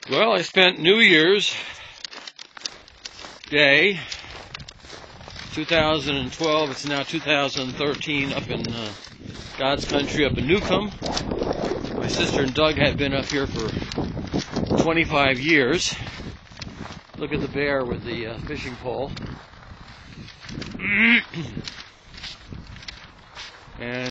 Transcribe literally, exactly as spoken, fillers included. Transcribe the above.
Well, I spent New Year's Day, two thousand twelve, it's now two thousand thirteen, up in uh, God's country, up in Newcomb. My sister and Doug had been up here for twenty-five years. Look at the bear with the uh, fishing pole. And